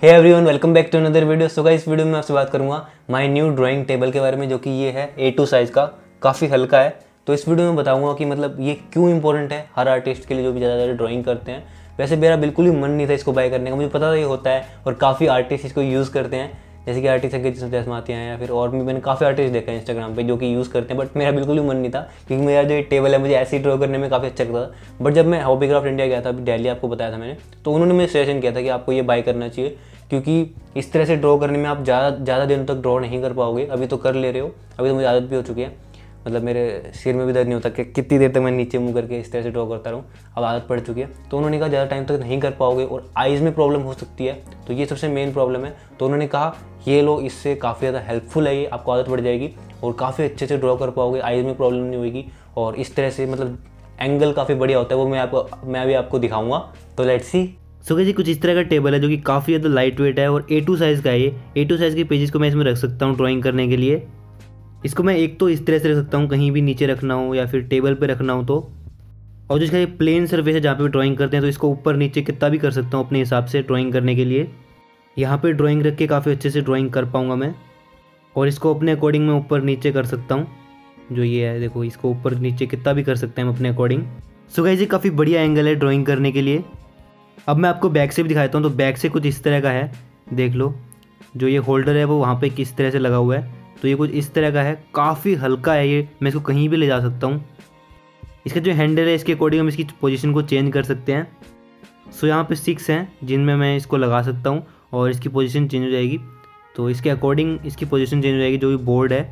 Hey everyone, welcome back to another video. So guys, इस video में आपसे बात करूंगा माय न्यू ड्राइंग टेबल के बारे में, जो कि ये है A2 साइज़ का, काफ़ी हल्का है। तो इस वीडियो में बताऊंगा कि मतलब ये क्यों इंपॉर्टेंट है हर आर्टिस्ट के लिए जो भी ज़्यादा ड्राइंग करते हैं। वैसे मेरा बिल्कुल ही मन नहीं था इसको बाय करने का, मुझे पता था ये होता है और काफ़ी आर्टिस्ट इसको यूज़ करते हैं, जैसे कि आर्टिस्ट संगीत जसमातियाँ हैं या फिर और भी मैंने काफ़ी आर्टिस्ट देखा है इंस्टाग्राम पे जो कि यूज़ करते हैं। बट मेरा बिल्कुल ही मन नहीं था, क्योंकि मेरा जो ये टेबल है मुझे ऐसे ही ड्रॉ करने में काफ़ी अच्छा लगता था। बट जब मैं हॉबीक्राफ्ट इंडिया गया था, अभी दिल्ली आपको बताया था मैंने, तो उन्होंने मुझे सजेशन किया था कि आपको ये बाय करना चाहिए, क्योंकि इस तरह से ड्रॉ करने में आप ज़्यादा दिनों तक ड्रॉ नहीं कर पाओगे। अभी तो कर ले रहे हो, अभी तो मुझे आदत भी हो चुकी है, मतलब मेरे सिर में भी दर्द नहीं होता कि कितनी देर तक मैं नीचे मुँह करके इस तरह से ड्रॉ करता रहूँ, अब आदत पड़ चुकी है। तो उन्होंने कहा ज़्यादा टाइम तक नहीं कर पाओगे और आइज़ में प्रॉब्लम हो सकती है, तो ये सबसे मेन प्रॉब्लम है। तो उन्होंने कहा ये लो, इससे काफ़ी ज़्यादा हेल्पफुल है, ये आपको आदत पड़ जाएगी और काफ़ी अच्छे से ड्रॉ कर पाओगे, आइज़ में प्रॉब्लम नहीं होगी। और इस तरह से मतलब एंगल काफ़ी बढ़िया होता है, वो मैं अभी आपको दिखाऊँगा। तो लेट्स सी। सो जी कुछ इस तरह का टेबल है जो कि काफ़ी ज़्यादा लाइट वेट है और A2 साइज़ का है। ये A2 साइज़ के पेजेस को मैं इसमें रख सकता हूँ ड्राइंग करने के लिए। इसको मैं एक तो इस तरह से रख सकता हूँ, कहीं भी नीचे रखना हो या फिर टेबल पे रखना हो तो। और जो इसका ये प्लेन सर्फेस है जहाँ पे ड्राइंग करते हैं, तो इसको ऊपर नीचे कितना भी कर सकता हूँ अपने हिसाब से ड्राइंग करने के लिए। यहाँ पर ड्राइंग रख के काफ़ी अच्छे से ड्राइंग कर पाऊँगा मैं। और इसको अपने अकॉर्डिंग मैं ऊपर नीचे कर सकता हूँ, जो ये है देखो, इसको ऊपर नीचे कितना भी कर सकते हैं हम अपने अकॉर्डिंग। सो गाइस, ये काफ़ी बढ़िया एंगल है ड्राइंग करने के लिए। अब मैं आपको बैक से भी दिखाता हूँ। तो बैक से कुछ इस तरह का है, देख लो, जो ये होल्डर है वो वहाँ पे किस तरह से लगा हुआ है। तो ये कुछ इस तरह का है, काफ़ी हल्का है ये, मैं इसको कहीं भी ले जा सकता हूँ। इसका जो हैंडल है इसके अकॉर्डिंग हम इसकी पोजीशन को चेंज कर सकते हैं। सो यहाँ पे 6 हैं जिनमें मैं इसको लगा सकता हूँ और इसकी पोजीशन चेंज हो जाएगी। तो इसके अकॉर्डिंग इसकी पोजीशन चेंज हो जाएगी, जो भी बोर्ड है।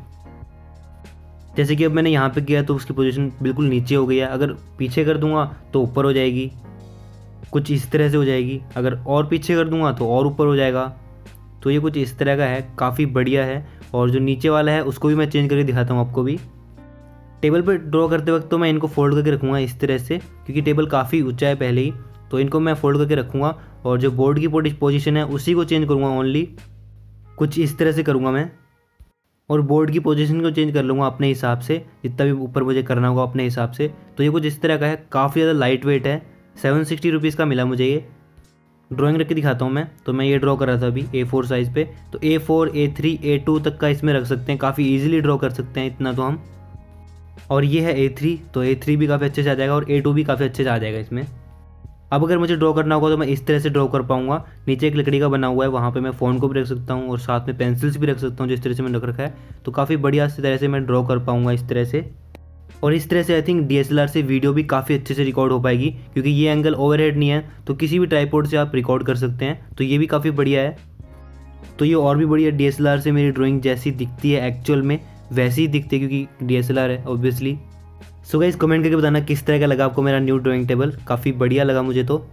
जैसे कि अब मैंने यहाँ पे किया तो उसकी पोजीशन बिल्कुल नीचे हो गई है, अगर पीछे कर दूँगा तो ऊपर हो जाएगी, कुछ इस तरह से हो जाएगी। अगर और पीछे कर दूंगा तो और ऊपर हो जाएगा। तो ये कुछ इस तरह का है, काफ़ी बढ़िया है। और जो नीचे वाला है उसको भी मैं चेंज करके दिखाता हूँ आपको भी। टेबल पर ड्रॉ करते वक्त तो मैं इनको फोल्ड करके रखूँगा इस तरह से, क्योंकि टेबल काफ़ी ऊंचा है पहले ही, तो इनको मैं फोल्ड करके रखूँगा। और जो बोर्ड की पोजीशन है उसी को चेंज करूँगा ओनली, कुछ इस तरह से करूँगा मैं। और बोर्ड की पोजीशन को चेंज कर लूँगा अपने हिसाब से, जितना भी ऊपर मुझे करना होगा अपने हिसाब से। तो ये कुछ इस तरह का है, काफ़ी ज़्यादा लाइट वेट है। 760 रुपीज़ का मिला मुझे ये। ड्राइंग रख के दिखाता हूँ मैं। तो मैं ये ड्रॉ कर रहा था अभी A4 साइज़ पे। तो A4, A3, A2 तक का इसमें रख सकते हैं, काफ़ी इजीली ड्रॉ कर सकते हैं इतना तो हम। और ये है A3, तो A3 भी काफ़ी अच्छे से आ जाएगा और A2 भी काफ़ी अच्छे से आ जाएगा इसमें। अब अगर मुझे ड्रॉ करना होगा तो मैं इस तरह से ड्रॉ कर पाऊँगा। नीचे एक लकड़ी का बना हुआ है, वहाँ पे मैं फ़ोन को भी रख सकता हूँ और साथ में पेंसिल्स भी रख सकता हूँ, जिस तरह से मैंने रख रखा है। तो काफ़ी बढ़िया इस तरह से मैं ड्रॉ कर पाऊँगा इस तरह से। और इस तरह से आई थिंक DSLR से वीडियो भी काफ़ी अच्छे से रिकॉर्ड हो पाएगी, क्योंकि ये एंगल ओवरहेड नहीं है, तो किसी भी ट्राइपॉड से आप रिकॉर्ड कर सकते हैं। तो ये भी काफ़ी बढ़िया है। तो ये और भी बढ़िया, DSLR से मेरी ड्राइंग जैसी दिखती है एक्चुअल में वैसी ही दिखती है, क्योंकि DSLR है ऑब्वियसली। सो गाइस, कमेंट करके बताना किस तरह का लगा आपको मेरा न्यू ड्राइंग टेबल। काफ़ी बढ़िया लगा मुझे तो।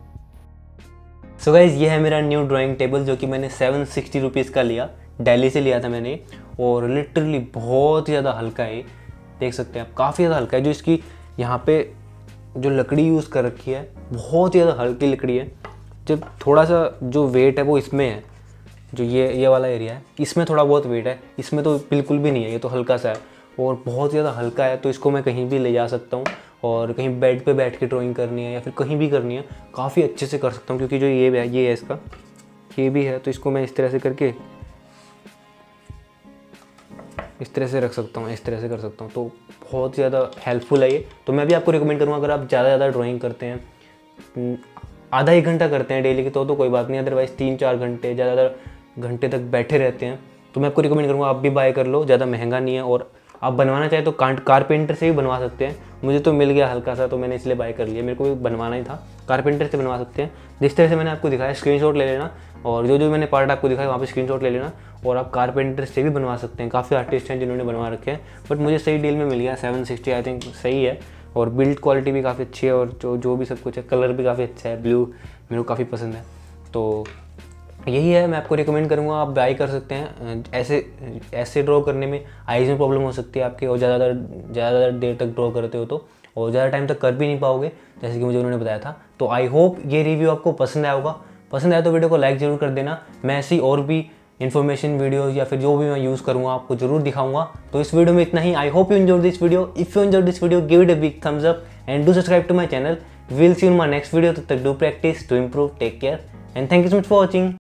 सो गाइस, ये है मेरा न्यू ड्राइंग टेबल, जो कि मैंने 760 रुपीज़ का लिया, दिल्ली से लिया था मैंने। और लिटरली बहुत ही ज़्यादा हल्का है, देख सकते हैं आप, काफ़ी ज़्यादा हल्का है। जो इसकी यहाँ पे जो लकड़ी यूज़ कर रखी है बहुत ही ज़्यादा हल्की लकड़ी है। जब थोड़ा सा जो वेट है वो इसमें है, जो ये वाला एरिया है इसमें थोड़ा बहुत वेट है, इसमें तो बिल्कुल भी नहीं है, ये तो हल्का सा है और बहुत ही ज़्यादा हल्का है। तो इसको मैं कहीं भी ले जा सकता हूँ और कहीं बेड पे बैठ के ड्राइंग करनी है या फिर कहीं भी करनी है, काफ़ी अच्छे से कर सकता हूँ। क्योंकि जो ये है इसका, ये भी है, तो इसको मैं इस तरह से करके इस तरह से रख सकता हूँ, इस तरह से कर सकता हूँ। तो बहुत ज़्यादा हेल्पफुल है ये। तो मैं भी आपको रिकमेंड करूँगा, अगर आप ज़्यादा ड्राइंग करते हैं, आधा 1 घंटा करते हैं डेली की, तो कोई बात नहीं, अदरवाइज़ 3-4 घंटे ज़्यादा घंटे तक बैठे रहते हैं, तो मैं आपको रिकमेंड करूँगा आप भी बाय कर लो। ज़्यादा महंगा नहीं है और आप बनवाना चाहे तो कारपेंटर से भी बनवा सकते हैं। मुझे तो मिल गया हल्का सा, तो मैंने इसलिए बाय कर लिया, मेरे को भी बनवाना ही था। कारपेंटर से बनवा सकते हैं, जिस तरह से मैंने आपको दिखाया, स्क्रीनशॉट ले लेना। और जो मैंने पार्ट आपको दिखाया वहाँ पे स्क्रीनशॉट ले लेना। और आप कारपेंटर से भी बनवा सकते हैं, काफ़ी आर्टिस्ट हैं जिन्होंने बनवा रखे हैं। बट मुझे सही डील में मिल गया, 760 आई थिंक सही है। और बिल्ड क्वालिटी भी काफ़ी अच्छी है और जो भी सब कुछ है, कलर भी काफ़ी अच्छा है, ब्लू मेरे को काफ़ी पसंद है। तो यही है, मैं आपको रिकमेंड करूँगा, आप बाय कर सकते हैं। ऐसे ड्रॉ करने में आइज़ में प्रॉब्लम हो सकती है आपके, और ज़्यादा देर तक ड्रॉ करते हो तो, और ज़्यादा टाइम तक कर भी नहीं पाओगे, जैसे कि मुझे उन्होंने बताया था। तो आई होप ये रिव्यू आपको पसंद आया होगा। पसंद आया तो वीडियो को लाइक ज़रूर कर देना। मैं ऐसी और भी इन्फॉर्मेशन वीडियोज़ या फिर जो भी मैं यूज़ करूँगा आपको ज़रूर दिखाऊंगा। तो इस वीडियो में इतना ही। I hope you enjoyed this video. If you enjoyed this video, give it a big thumbs up and do subscribe to my channel. Will see you in my next video. तब तक do practice to improve, take care and thank you so much for watching.